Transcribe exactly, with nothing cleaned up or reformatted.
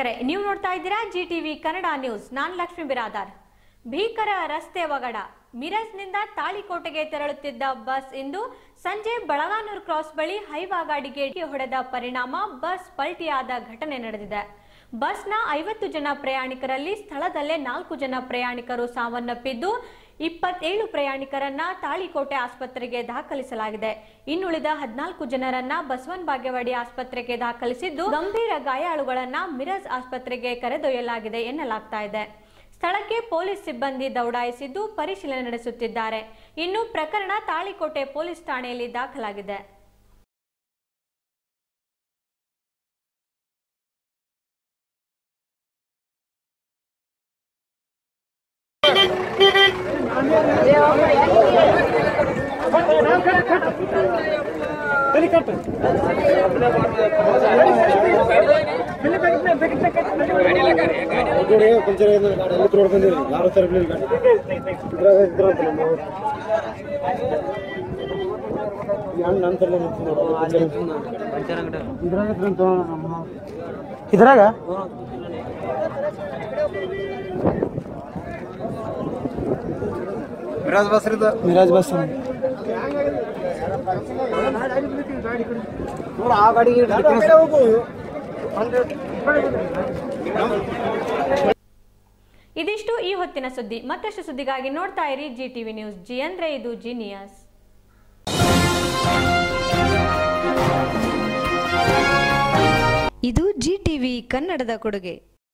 ವೀಕ್ಷಕರೇ, ನೀವು ನೋಡ್ತಾ ಇದ್ದೀರಾ ಜಿ ಟಿವಿ ಕನ್ನಡ ನ್ಯೂಸ್. ನಾನು ಲಕ್ಷ್ಮಿ ಬಿರಾದಾರ್. ಭೀಕರ ರಸ್ತೆ ಅವಘಡ. ಮಿರಜ್ನಿಂದ ತಾಳಿಕೋಟೆಗೆ ತೆರಳುತ್ತಿದ್ದ ಬಸ್ ಇಂದು ಸಂಜೆ ಬಳಗಾನೂರು ಕ್ರಾಸ್ ಬಳಿ ಹೈವಾ ಗಾಡಿಗೆ ಹೊಡೆದ ಪರಿಣಾಮ ಬಸ್ ಪಲ್ಟಿಯಾದ ಘಟನೆ ನಡೆದಿದೆ. ಬಸ್ನ ಐವತ್ತು ಜನ ಪ್ರಯಾಣಿಕರಲ್ಲಿ ಸ್ಥಳದಲ್ಲೇ ನಾಲ್ಕು ಜನ ಪ್ರಯಾಣಿಕರು ಸಾವನ್ನಪ್ಪಿದ್ದು ಇಪ್ಪತ್ತೇಳು ಪ್ರಯಾಣಿಕರನ್ನ ತಾಳಿಕೋಟೆ ಆಸ್ಪತ್ರೆಗೆ ದಾಖಲಿಸಲಾಗಿದೆ. ಇನ್ನುಳಿದ ಹದಿನಾಲ್ಕು ಜನರನ್ನ ಬಸವನ ಬಾಗೇವಾಡಿ ಆಸ್ಪತ್ರೆಗೆ ದಾಖಲಿಸಿದ್ದು ಗಂಭೀರ ಗಾಯಾಳುಗಳನ್ನ ಮಿರಜ್ ಆಸ್ಪತ್ರೆಗೆ ಕರೆದೊಯ್ಯಲಾಗಿದೆ ಎನ್ನಲಾಗ್ತಾ ಇದೆ. ಸ್ಥಳಕ್ಕೆ ಪೊಲೀಸ್ ಸಿಬ್ಬಂದಿ ದೌಡಾಯಿಸಿದ್ದು ಪರಿಶೀಲನೆ ನಡೆಸುತ್ತಿದ್ದಾರೆ. ಇನ್ನು ಪ್ರಕರಣ ತಾಳಿಕೋಟೆ ಪೊಲೀಸ್ ಠಾಣೆಯಲ್ಲಿ ದಾಖಲಾಗಿದೆ. ಇದ್ರಾಗ ಮಿರಾಜ್ ಬಸ್ ರೀ, ಮಿರಾಜ್ ಬಸ್ ಆ ಗಾಡಿಗೆ ಇದಿಷ್ಟು ಈ ಹೊತ್ತಿನ ಸುದ್ದಿ. ಮತ್ತಷ್ಟು ಸುದ್ದಿಗಾಗಿ ನೋಡ್ತಾ ಇರಿ ಜಿ ಟಿವಿ ನ್ಯೂಸ್. ಜಿ ಅಂದ್ರೆ ಇದು ಜೀನಿಯಸ್. ಇದು ಜಿ ಟಿವಿ ಕನ್ನಡದ ಕೊಡುಗೆ.